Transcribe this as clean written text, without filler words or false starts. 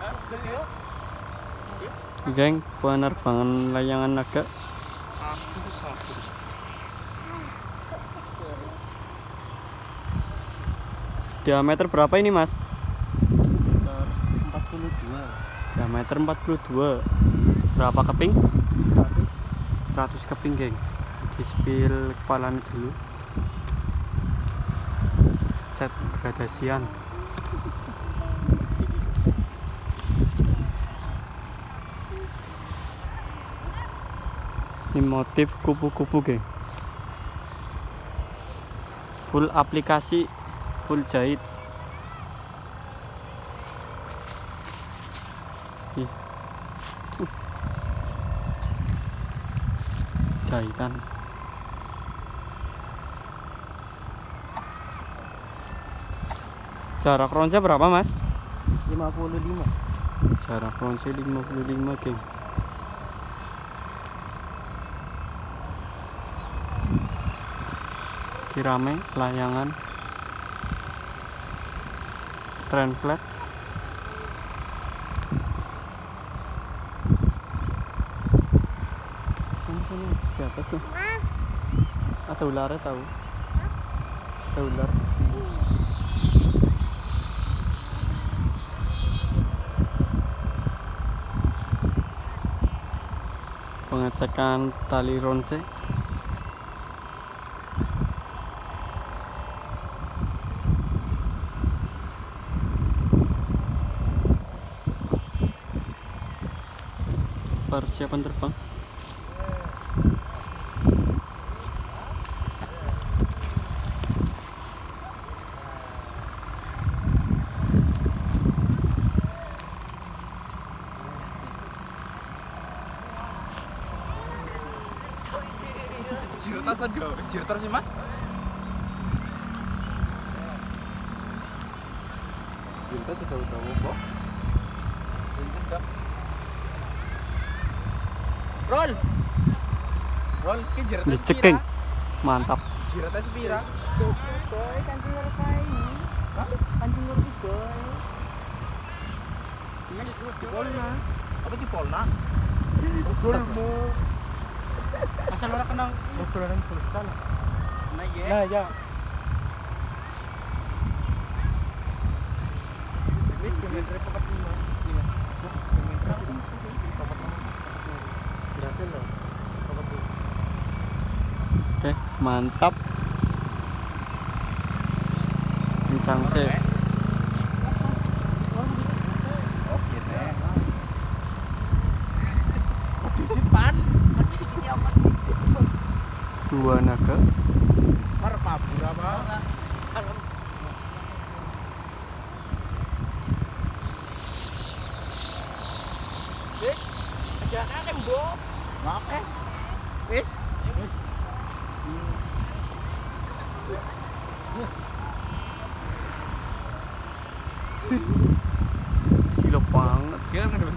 Geng, penerbangan layangan naga. Diameter berapa ini, Mas? Diameter 42. Diameter 42. Berapa keping? 100 keping, geng. Di spill kepalanya dulu. Cat gradasian. Ini motif kupu-kupu, geng. Full aplikasi, full jahit. Jahitan. Jarak ronse berapa, Mas? 55. Jarak ronse 55, geng. Kirame layangan tren flat. Di atas tuh ada ularnya, tahu? Ada ular. Pengecekan tali ronse. Persiapan terbang. Jirtasan gak? Jirtar sih, Mas? Jirtar juga udah kok. Roll. Roll ki jirtar Diceking. Mantap. Jirtar sepira? Boy, kancing loro kae. Hah? Kancing loro iki, boy. Ini Polna. Apa di Polna? Gulmu. Asal orang kenal Dolanan sultan. Nah, ya. Nah, ya. Ini kilometer 45. Iya. Kilometer 45. Berhasil loh. Oke, mantap. Kencang sih. Dua naga. Mabur apa? Wis, ajakane, Mbok. Oke. Wis. Wis.